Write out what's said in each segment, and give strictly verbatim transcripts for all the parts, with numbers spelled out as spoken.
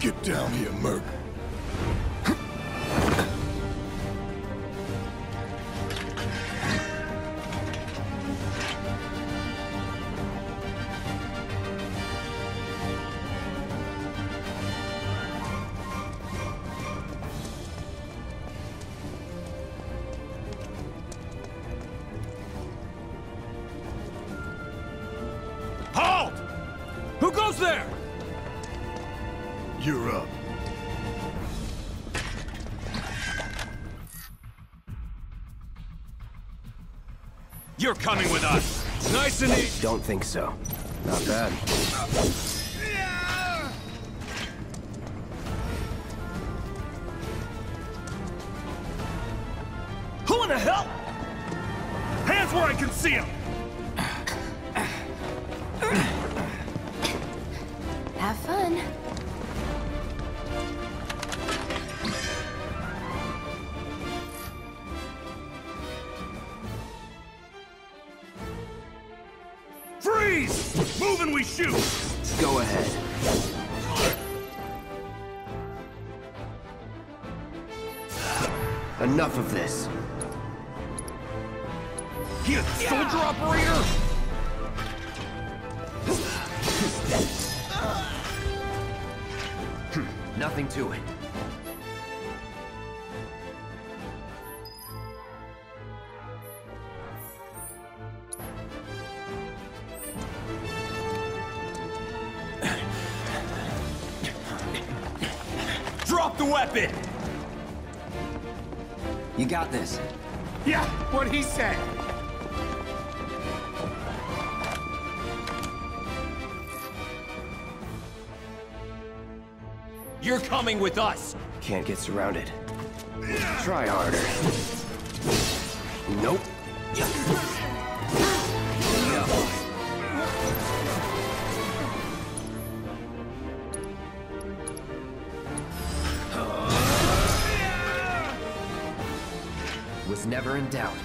Get down here, Merc. Halt! Who goes there? You're up. You're coming with us. Nice and easy. Don't think so. Not bad. Who in the hell? Hands where I can see them. Have fun. Freeze! Move and we shoot! Go ahead. Enough of this. He a soldier operator? Nothing to it. Drop the weapon! You got this. Yeah, what he said. You're coming with us! Can't get surrounded. Try harder. Nope. Was never in doubt.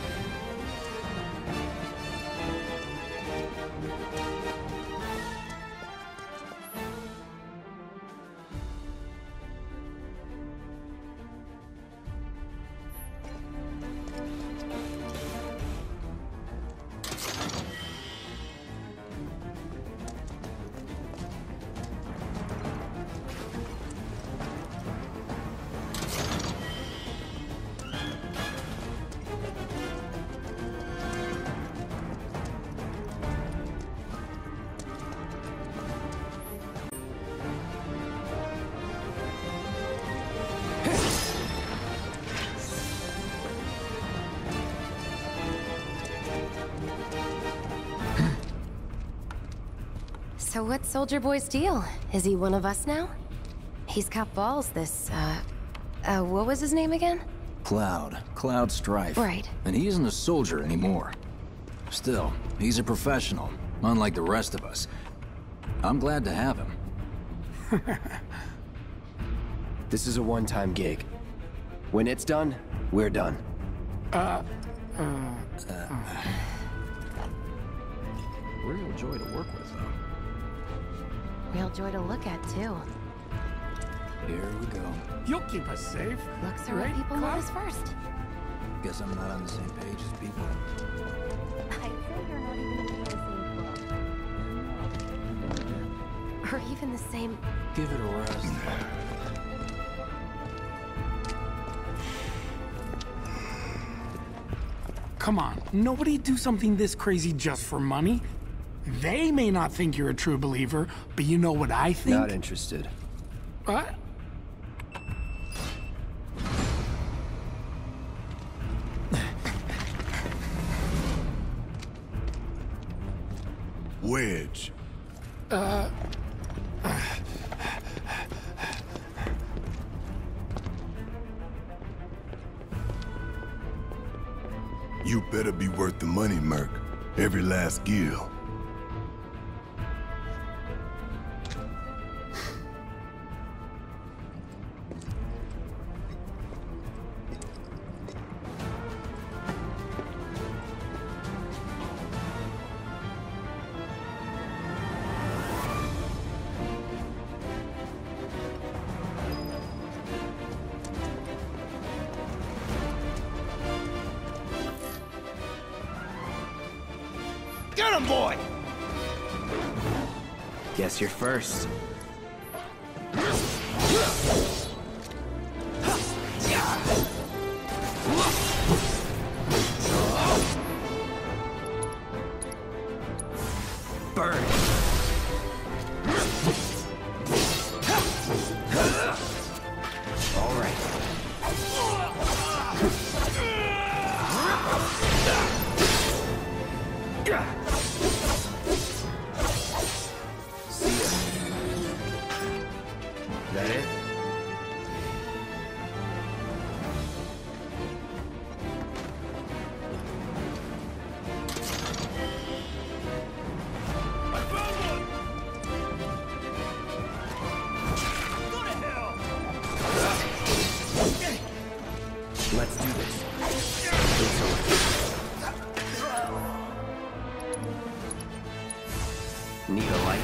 So what's Soldier Boy's deal? Is he one of us now? He's got balls, this, uh... Uh, what was his name again? Cloud. Cloud Strife. Right. And he isn't a soldier anymore. Still, he's a professional, unlike the rest of us. I'm glad to have him. This is a one-time gig. When it's done, we're done. Uh, uh, uh. Real joy to work with, though. Real joy to look at, too. Here we go. You'll keep us safe. Looks are right, what people Cloud? notice first. Guess I'm not on the same page as people. I'd say you're not even in the same club. Or even the same... Give it a rest. Come on, nobody do something this crazy just for money. They may not think you're a true believer, but you know what I think? Not interested. What? Wedge. Uh... You better be worth the money, Merc. Every last gill. Get him, boy! Guess you're first. Burn. All right. See ya. That it? Let's do this. It's over. Need a light?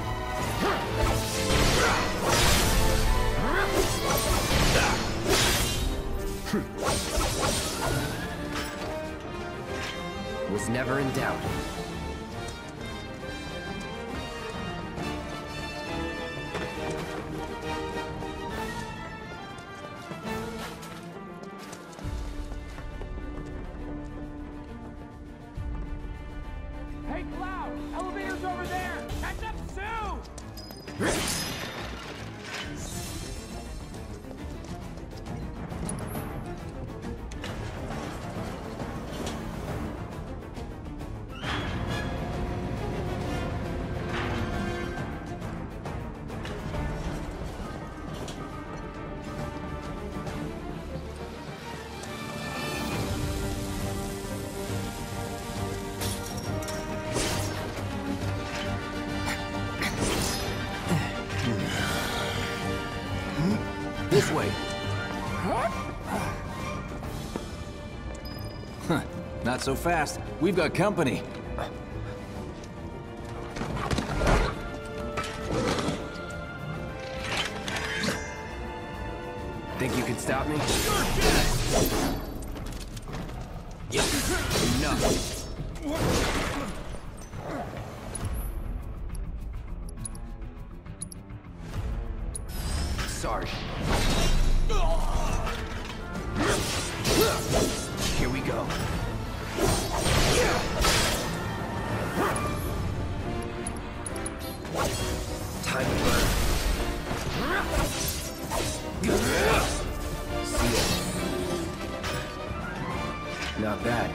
Was never in doubt. Hey, Cloud! Elevator's over there! Catch up soon! This way. Huh. Not so fast. We've got company. Think you can stop me? Enough. Sarge. Here we go. Time to burn. See ya. Not bad.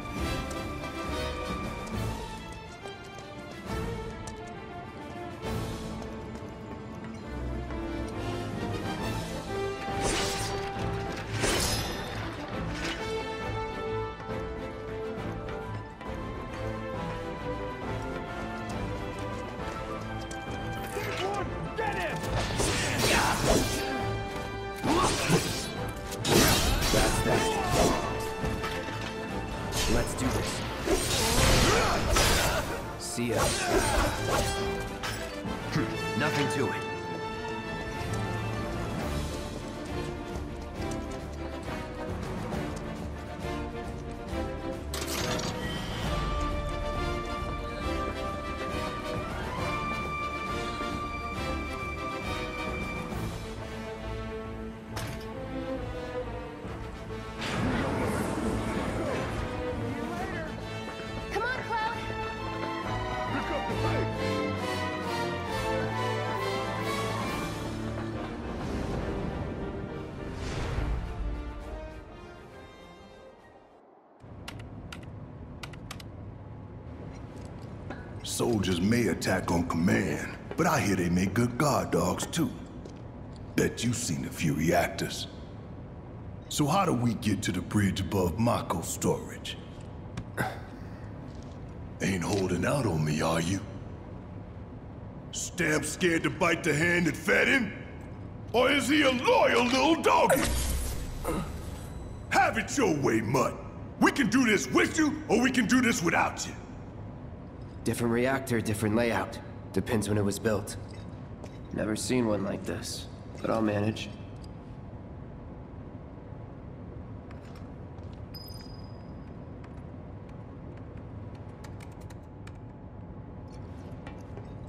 Get him! That's that. Let's do this. See ya. Nothing to it. Come on, Cloud! Pick up the pace! Soldiers may attack on command, but I hear they make good guard dogs too. Bet you've seen a few reactors. So how do we get to the bridge above Mako storage? Ain't holding out on me, are you? Stamp scared to bite the hand that fed him? Or is he a loyal little doggy? Have it your way, Mutt. We can do this with you, or we can do this without you. Different reactor, different layout. Depends when it was built. Never seen one like this, but I'll manage.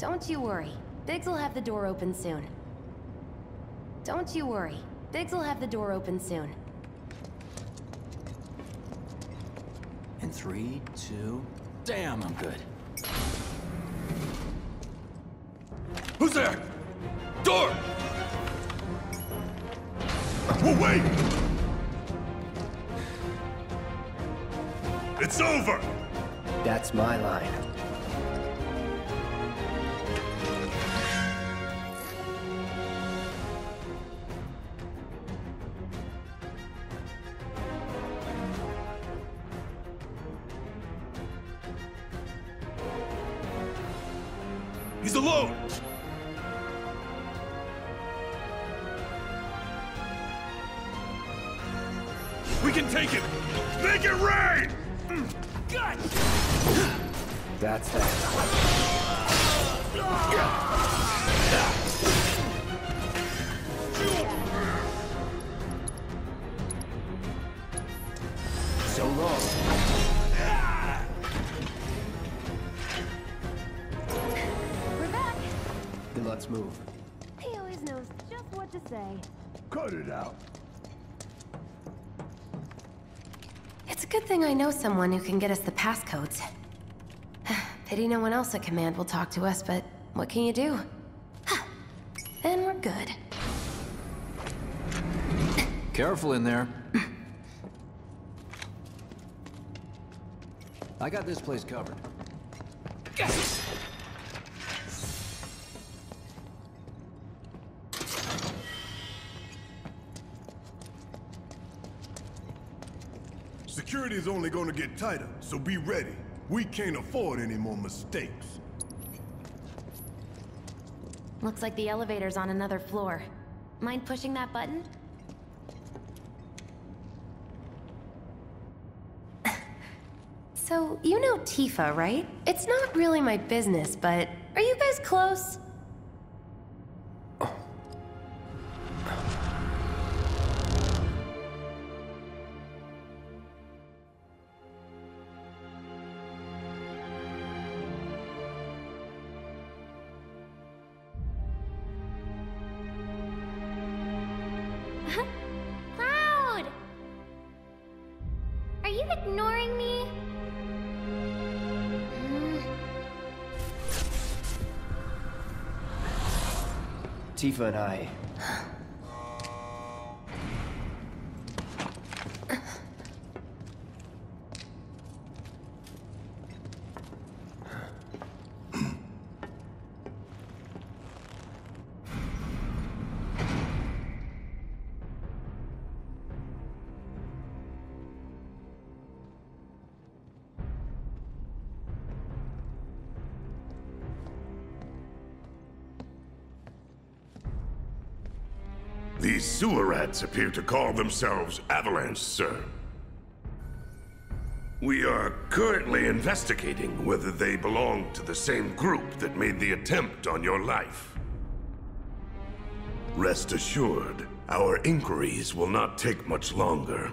Don't you worry. Biggs will have the door open soon. Don't you worry. Biggs will have the door open soon. In three, two... Damn, I'm good. Who's there? Door! Oh, wait! It's over! That's my line. He's alone! We can take it! Make it rain! God! That's that. So long. We're back! Then let's move. He always knows just what to say. Cut it out. It's a good thing I know someone who can get us the passcodes. Pity no one else at command will talk to us, but what can you do? Then we're good. Careful in there. I got this place covered. Security is only gonna get tighter, so be ready. We can't afford any more mistakes. Looks like the elevator's on another floor. Mind pushing that button? So, you know Tifa, right? It's not really my business, but are you guys close? Cloud! Are you ignoring me? Tifa and I... These sewer rats appear to call themselves Avalanche, sir. We are currently investigating whether they belong to the same group that made the attempt on your life. Rest assured, our inquiries will not take much longer.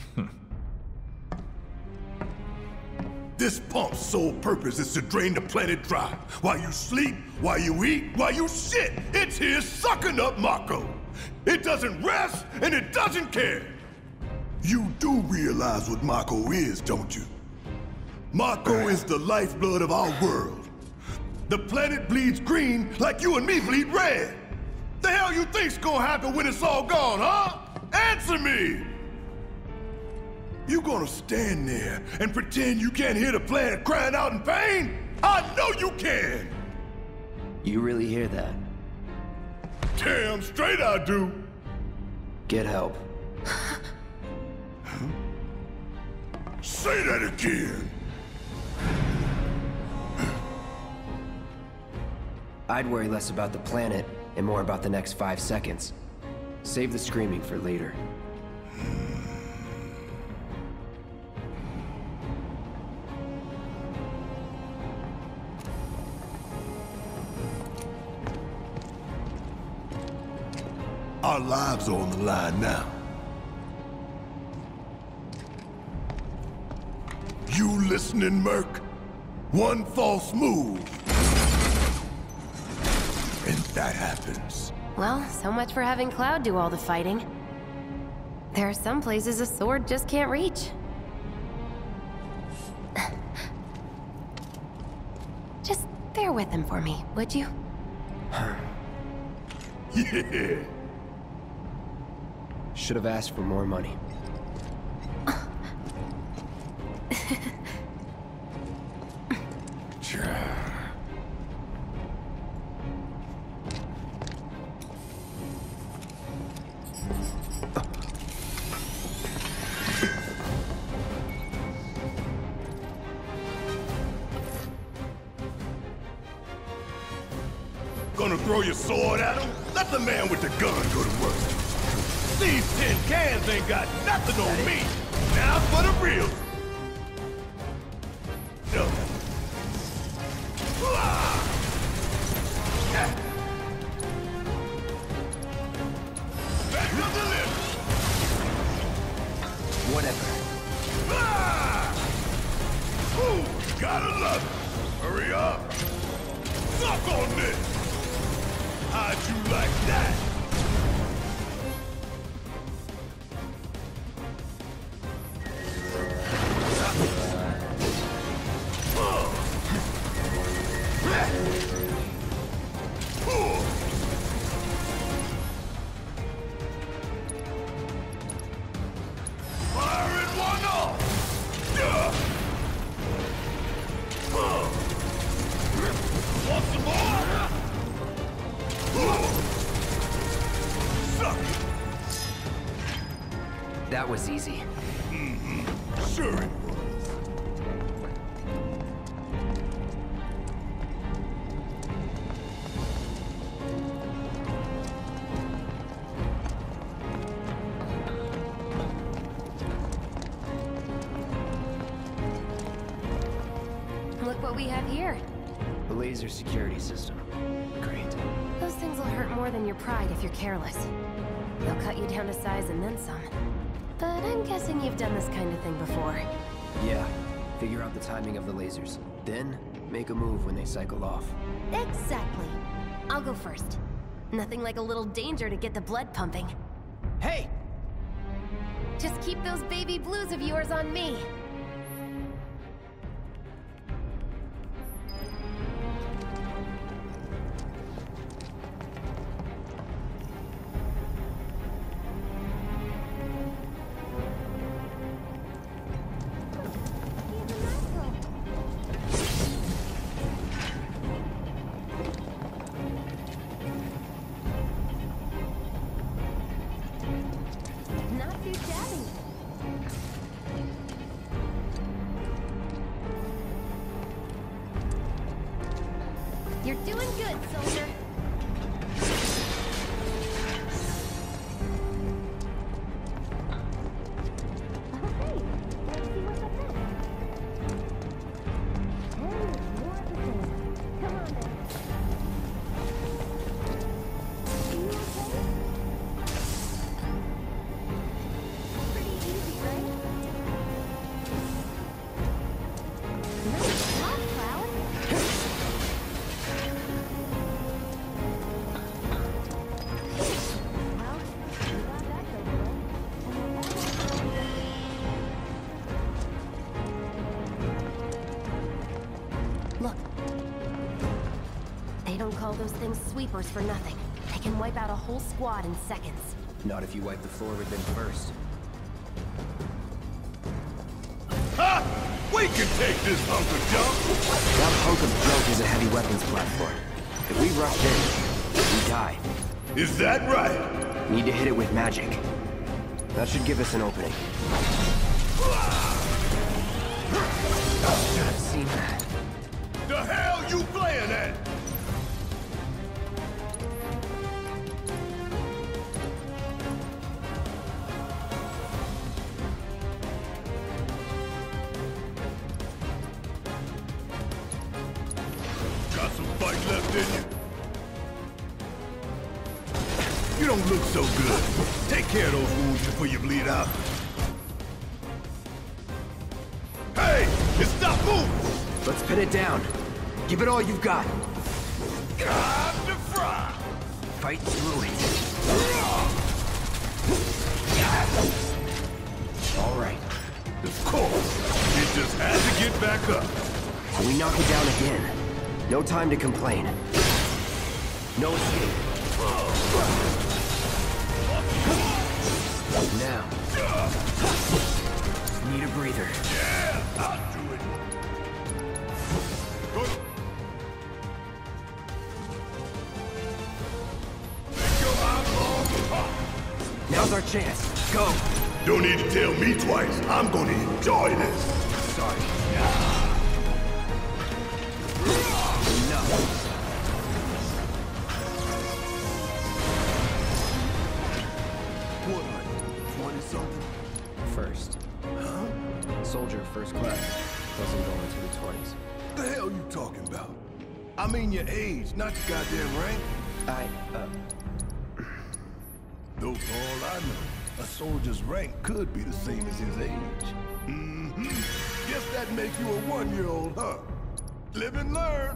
This pump's sole purpose is to drain the planet dry. While you sleep, while you eat, while you shit, it's here sucking up Mako. It doesn't rest, and it doesn't care. You do realize what Mako is, don't you? Mako is the lifeblood of our world. The planet bleeds green like you and me bleed red. The hell you think's gonna happen when it's all gone, huh? Answer me! You gonna stand there and pretend you can't hear the planet crying out in pain? I know you can! You really hear that? Damn straight I do! Get help. Say that again! I'd worry less about the planet and more about the next five seconds. Save the screaming for later. Our lives are on the line now. You listening, Merc? One false move, that happens. Well, so much for having Cloud do all the fighting. There are some places a sword just can't reach. Just bear with him for me, would you? Yeah. Should have asked for more money. Gonna throw your sword at him? Let the man with the gun go to work. These tin cans ain't got nothing on me. Now for the real. No. Ah! Ah! Back up the lift. Whatever. Ah! Ooh, gotta love it. Hurry up. Suck on this. How'd you like that? Firing one off! Yeah. Want some more? Suck it! That was easy. Mm-hmm. Sure it was. Look what we have here. The laser security system. Great. Those things will hurt more than your pride if you're careless. They'll cut you down to size and then some. But I'm guessing you've done this kind of thing before. Yeah. Figure out the timing of the lasers. Then, make a move when they cycle off. Exactly. I'll go first. Nothing like a little danger to get the blood pumping. Hey! Just keep those baby blues of yours on me. Not too shabby. You're doing good, soldier. Look. They don't call those things sweepers for nothing. They can wipe out a whole squad in seconds. Not if you wipe the floor with them first. Ha! We can take this hunk of junk! That hunk of junk is a heavy weapons platform. If we rush in, we die. Is that right? Need to hit it with magic. That should give us an opening. Should have seen that. The hell you playing at? Got some fight left in you? You don't look so good. Take care of those wounds before you bleed out. Hey! Stop moving! Let's pin it down. Give it all you've got. Time to fry! fight through it. All right. Of course. It just had to get back up. We knock it down again. No time to complain. No escape. Now. Need a breather. Yeah, I'll do it. Go. Make your eyeball pop. Now's our chance. Go. Don't need to tell me twice. I'm gonna enjoy this. Sorry. Enough. What are you, twenty something? First. Huh? Soldier first class. Doesn't go into the twenties. The hell you talking about? I mean your age, not your goddamn rank. I, uh... Though for all I know, a soldier's rank could be the same as his age. Mm-hmm. Guess that makes you a one-year-old, huh? Live and learn.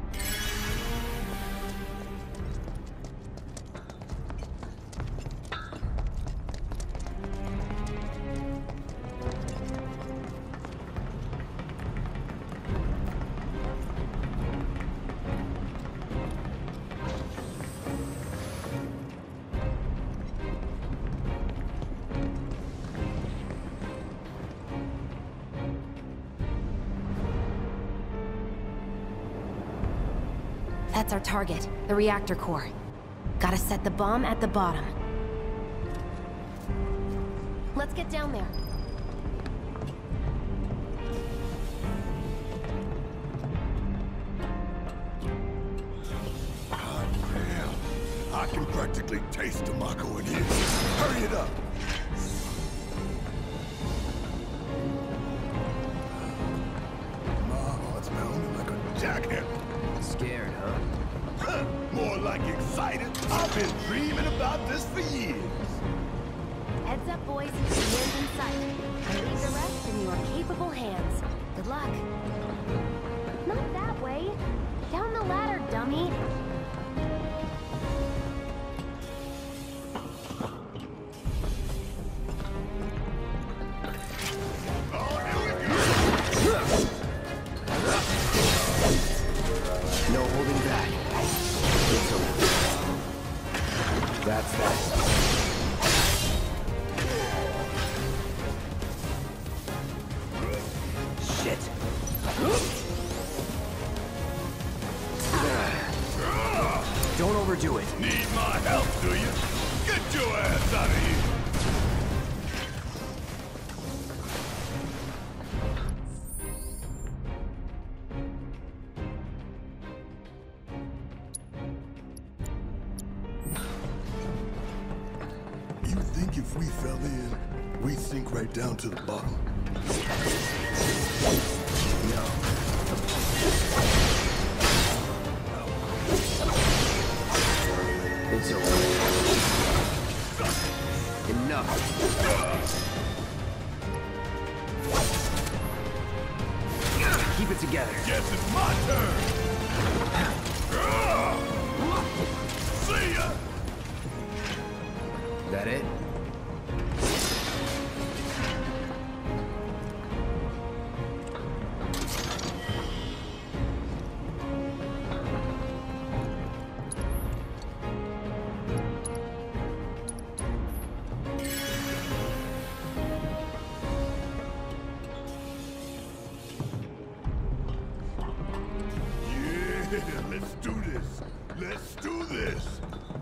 That's our target, the reactor core. Gotta set the bomb at the bottom. Let's get down there. God damn. I can practically taste Tamako in here. Hurry it up. My heart's pounding like a jackhammer. Scared, huh? More like excited. I've been dreaming about this for years. Heads up, boys. Hands in sight. I leave the rest in your capable hands. Good luck. Not that way. Down the ladder, dummy. No holding back. It's over. That's that. Shit. Don't overdo it. Need my help, do you? Get your ass out of here. You think if we fell in, we'd sink right down to the bottom? No. It's over. Enough. Keep it together. Guess it's my turn. See ya. That it? Yeah, let's do this. Let's do this.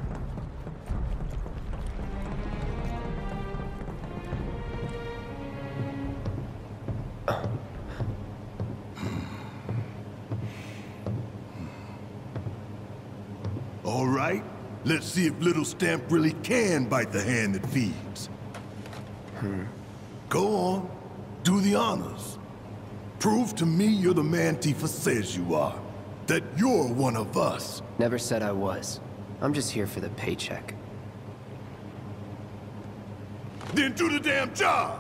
All right, let's see if Little Stamp really can bite the hand that feeds. Hmm. Go on, do the honors. Prove to me you're the man Tifa says you are. That you're one of us. Never said I was. I'm just here for the paycheck. Then do the damn job!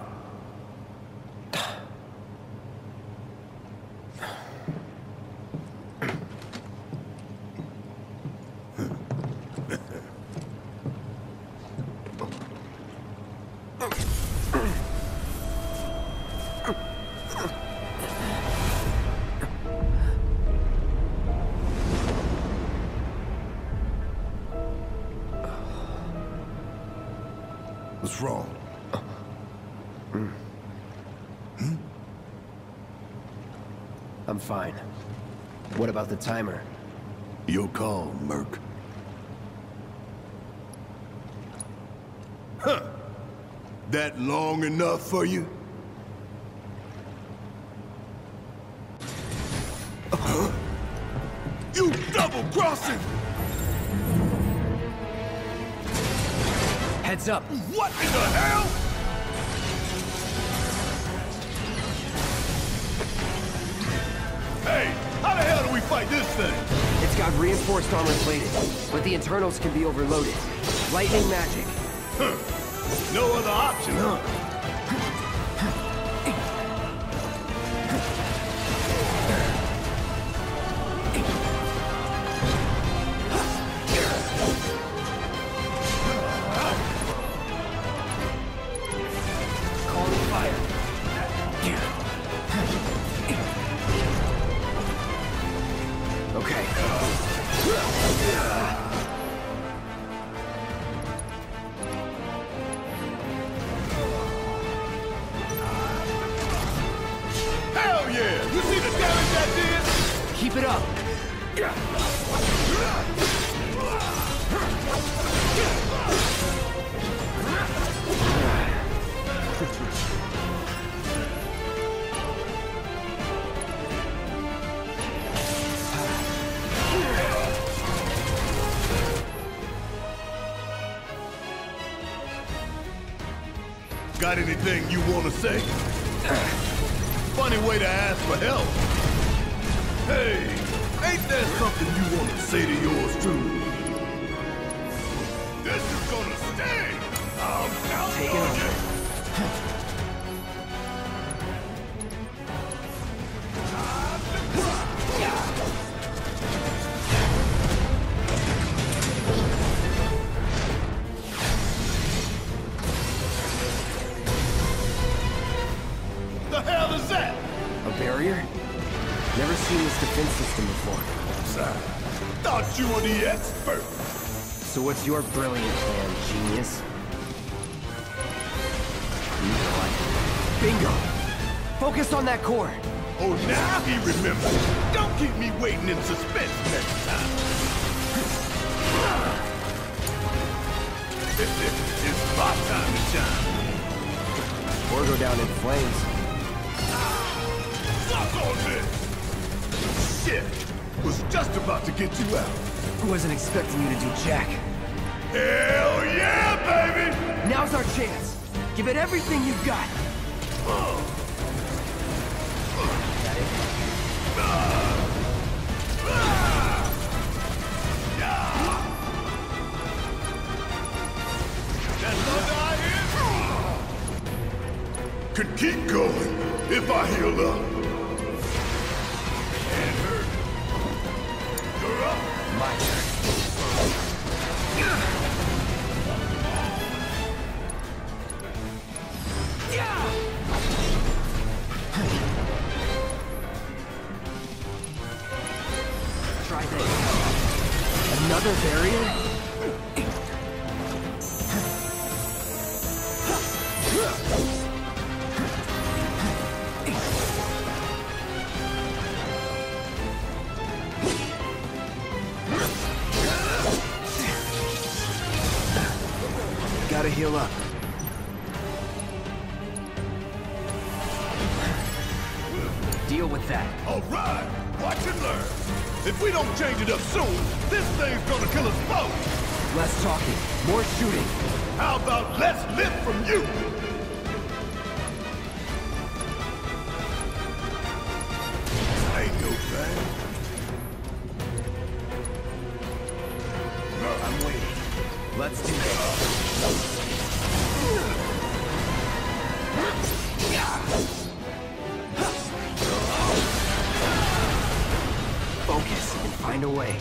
What's wrong? Mm. Hmm? I'm fine. What about the timer? Your call, Merc. Huh. That long enough for you? Huh? You double-crossing! Heads up! What in the hell? Hey, how the hell do we fight this thing? It's got reinforced armor plated, but the internals can be overloaded. Lightning magic. Huh. No other option, huh? Calling fire. Okay. Hell yeah! You see the damage that did? Keep it up. Got anything you want to say? Funny way to ask for help. Hey, ain't there something you want to say to yours truly? This is gonna sting! I'm counting Take it on on. you! The hell is that? A barrier? Never seen this defense system before. Thought you were the expert. So what's your brilliant plan, genius? Bingo! Focus on that core! Oh, now he remembers. Don't keep me waiting in suspense next time. It's my time to shine. Or go down in flames. Fuck on this! Shit! Was just about to get you out. I wasn't expecting you to do jack. Hell yeah, baby! Now's our chance. Give it everything you've got. Could keep going if I heal up. Can't hurt. You're up. My turn. Try this. Another barrier? Gotta heal up. Deal with that. All right, watch and learn. If we don't change it up soon, this thing's gonna kill us both. Less talking, more shooting. How about less lift from you? Ain't no thing. I'm waiting. Let's do this. Focus and find a way.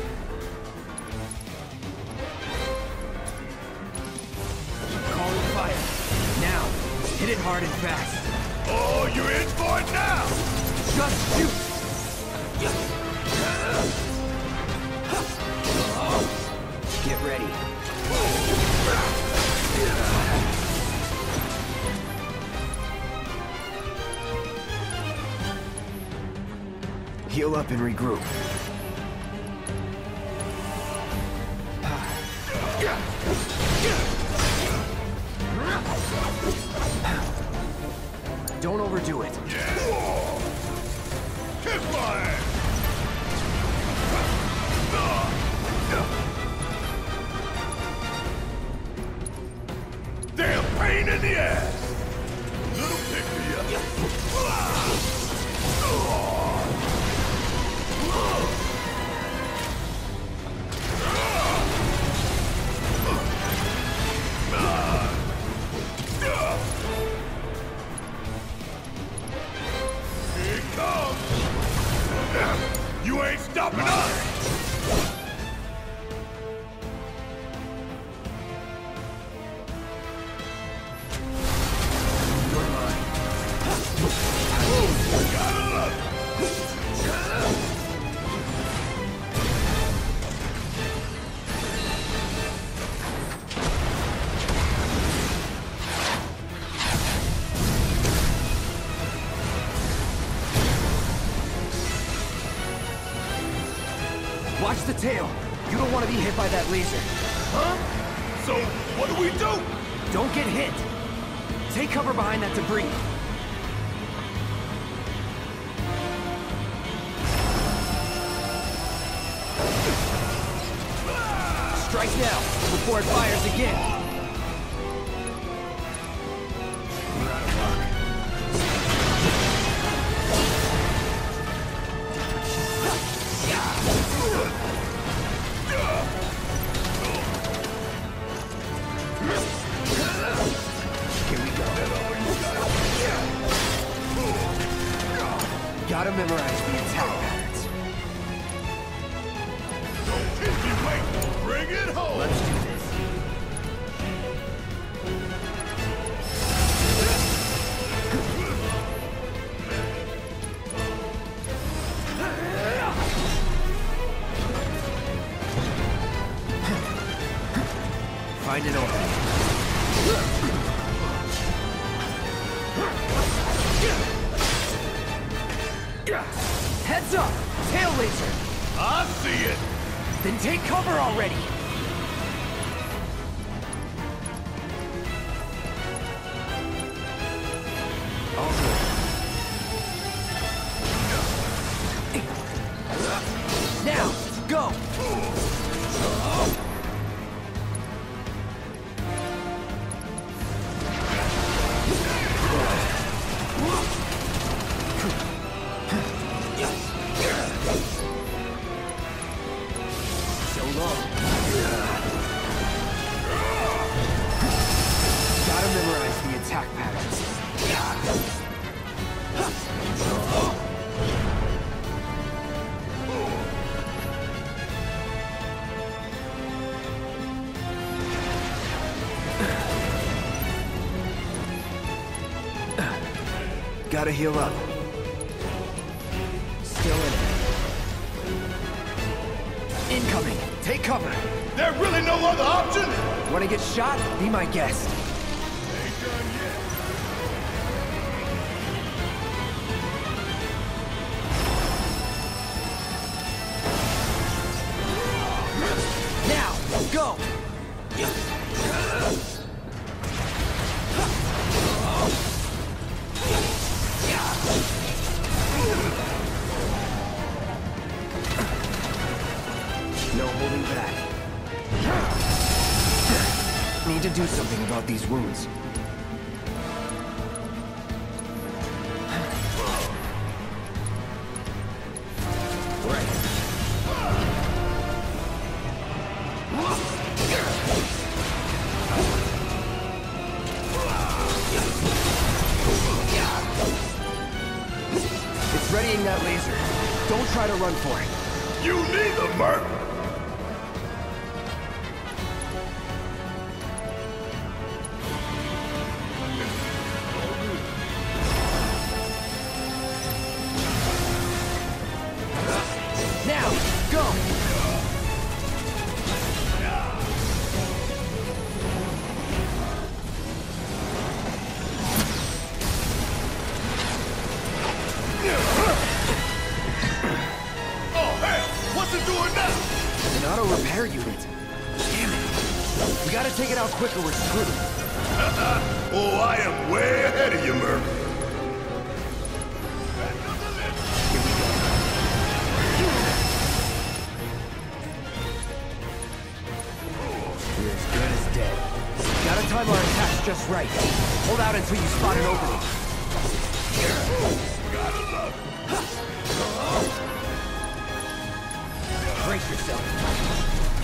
Calling fire. Now, hit it hard and fast. Oh, you're in for it now! Just shoot! Get ready. Heal up and regroup. Don't overdo it. Yeah. Kiss my ass! Damn pain in the ass! Little pick me up. Here it comes! You ain't stopping us! Watch the tail. You don't want to be hit by that laser. Huh? So, what do we do? Don't get hit. Take cover behind that debris. Strike now, before it fires again. Gotta memorize the attack patterns. Don't keep me waiting. Bring it home. Let's do this. Find an opening. Heads up! Tail laser! I see it! Then take cover already! All good. Now, go! Gotta memorize the attack patterns. Gotta heal up. Still in it. Incoming! Take cover! There really no other option? Wanna get shot? Be my guest. Ain't done yet. Now, go! No holding back. Need to do something about these wounds. It's readying that laser. Don't try to run for it. You neither, Merc! Now, go! auto repair unit. Damn it. We gotta take it out quick or we're screwed. Oh, I am way ahead of you, Merc. You're as good as dead. Gotta time our attacks just right. Hold out until you spot an opening. Brace yourself.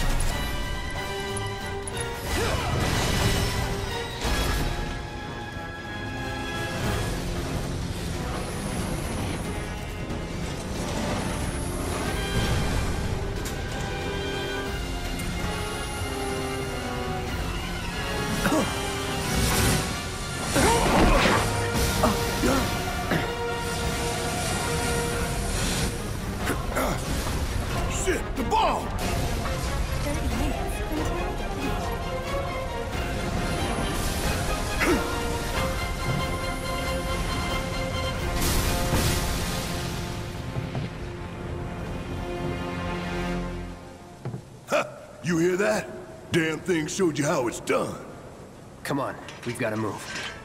Shit, the ball! You hear that? Damn thing showed you how it's done. Come on, we've gotta move.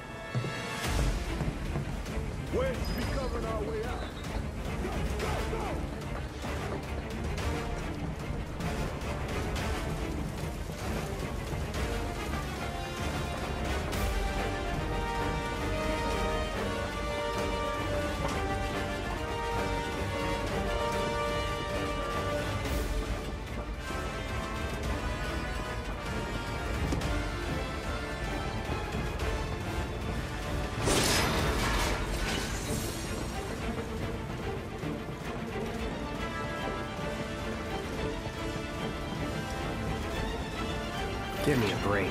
Wait, be covering our way out. Give me a break.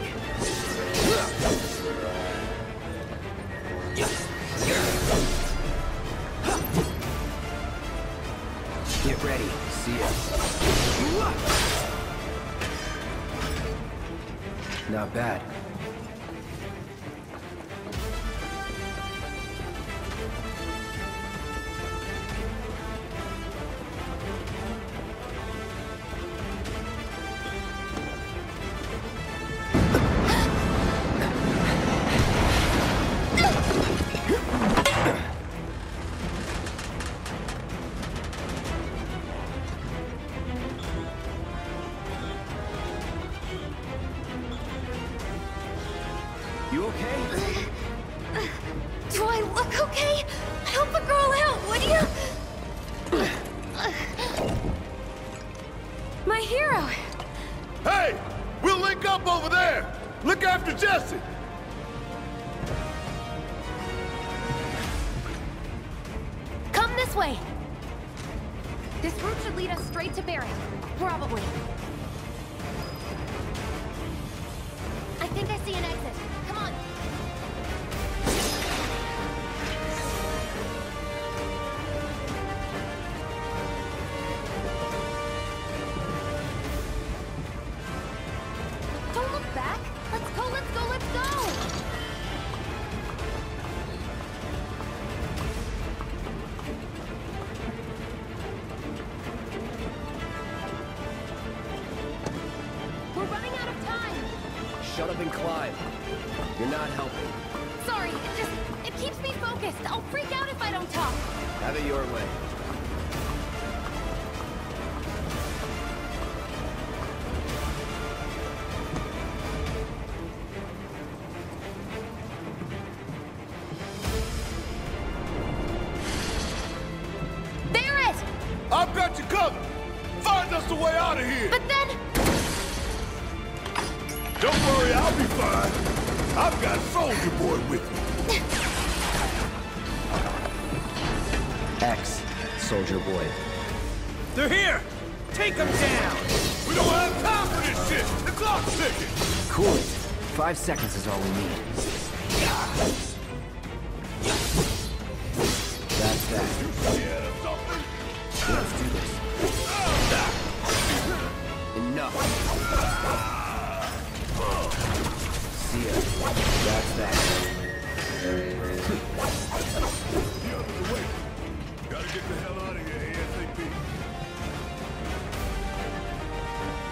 Get ready. See ya. Not bad. You okay? Do I look okay? Help a girl out, would you? My hero! Hey! We'll link up over there! Look after Jesse! Come this way! This route should lead us straight to Barrett. Probably. I think I see an exit. Come on! Don't look back! Let's go, let's go, let's go! We're running out of time! Shut up and climb. You're not helping. Sorry, it just... it keeps me focused. I'll freak out if I don't talk. Have it your way. Barrett! I've got you covered! Find us the way out of here! But then... Don't worry, I'll be fine. I've got Soldier Boy with me. X, Soldier Boy. They're here! Take them down! We don't have time for this shit! The clock's ticking! Cool it. Five seconds is all we need. That's that. Yeah, something? Let's do this. Enough. See ya. That's that. Wait. Gotta get the hell out of here, A S A P.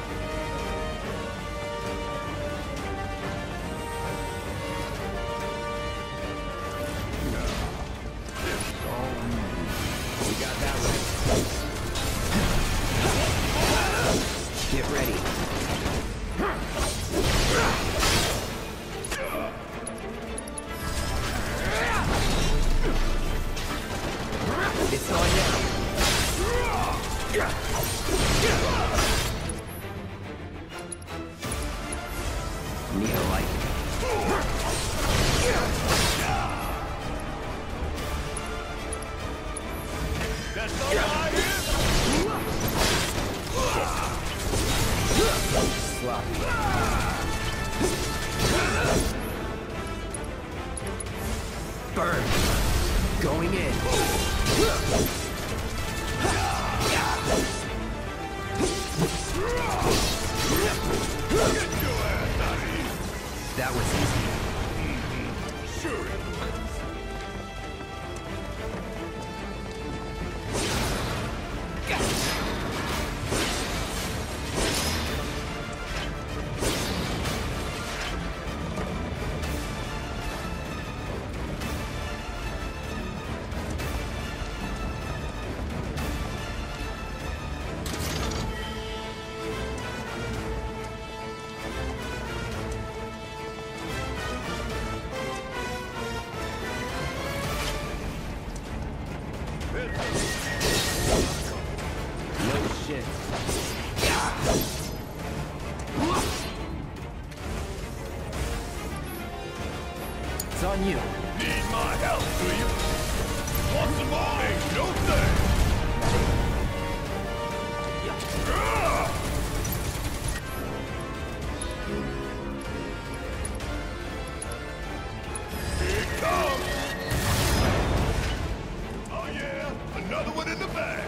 Burn. Going in. That was easy. Sure. It's on you. Need my help, do you? Want some more? Ain't no thing. Here it comes. Oh yeah, another one in the bag.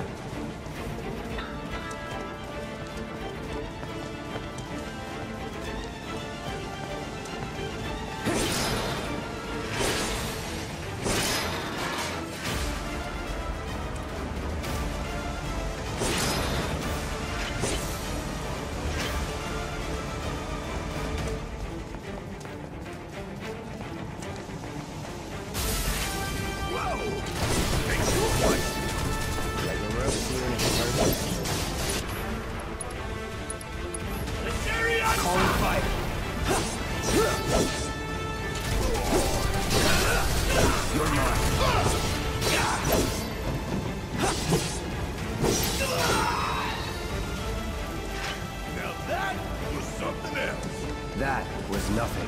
That was nothing.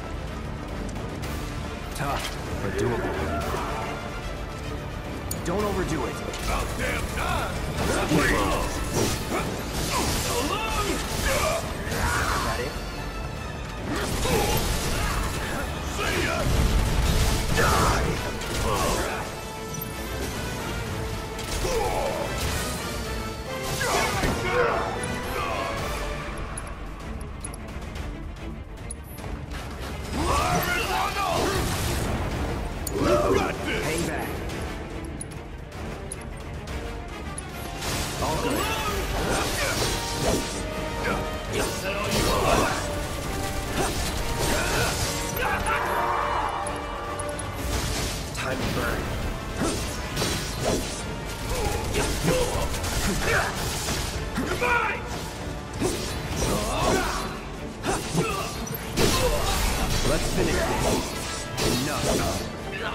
Tough, but doable. Don't overdo it. About damn time! That it? See ya! Die! Hang back. All good. Time to burn. Goodbye! Let's finish this. Enough.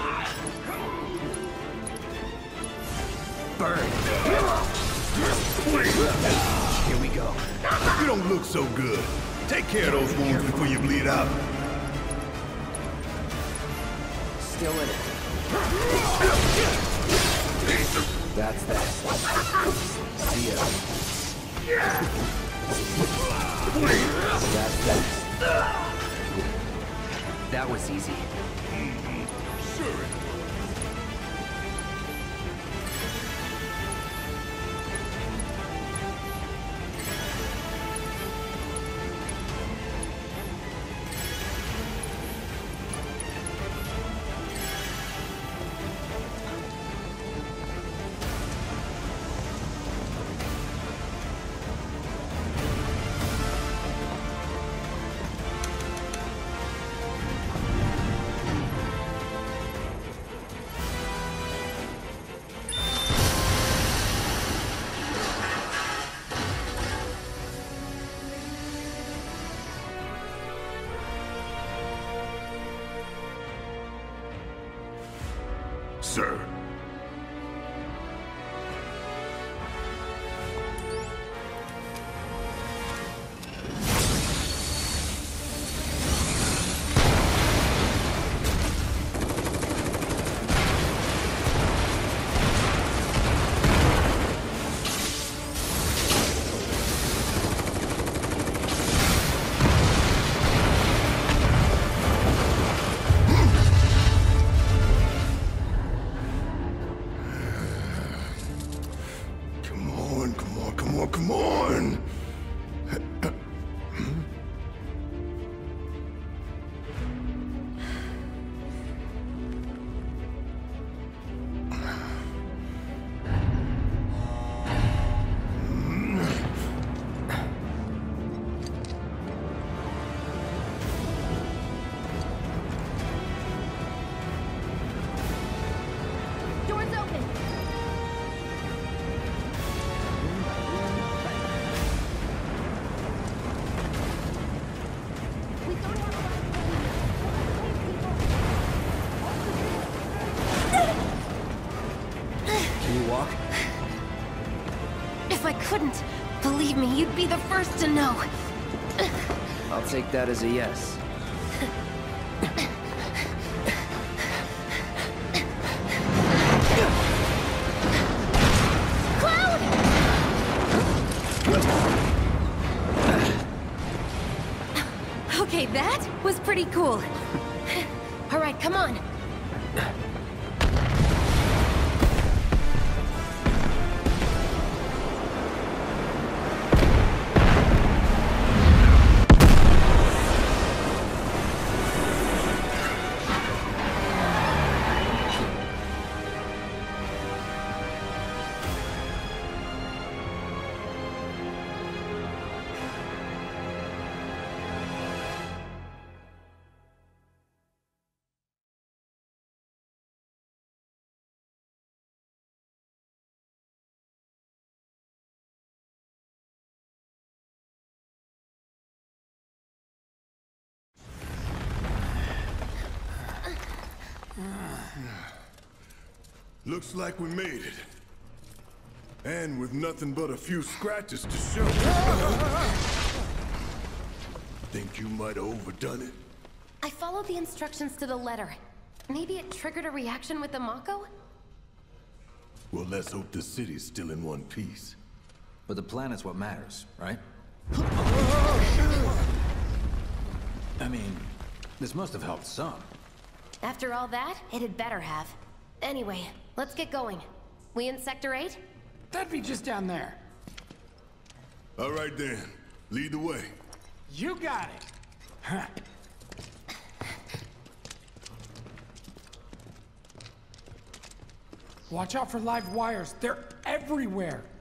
Burn. Here we go. You don't look so good. Take care of those wounds before you bleed out. Still in it. That's that. See ya. That's that. That was easy. Sure. Sir. on, come on! Doors open. We don't have a lot of Can you walk? If I couldn't, believe me, you'd be the first to know. I'll take that as a yes. Okay, that was pretty cool. All right, come on. Looks like we made it. And with nothing but a few scratches to show. Think you might have overdone it? I followed the instructions to the letter. Maybe it triggered a reaction with the Mako? Well, let's hope the city's still in one piece. But the planet's what matters, right? I mean, this must have helped some. After all that, it had better have. Anyway, let's get going. We in Sector eight? That'd be just down there. All right then, lead the way. You got it. Huh. Watch out for live wires. They're everywhere.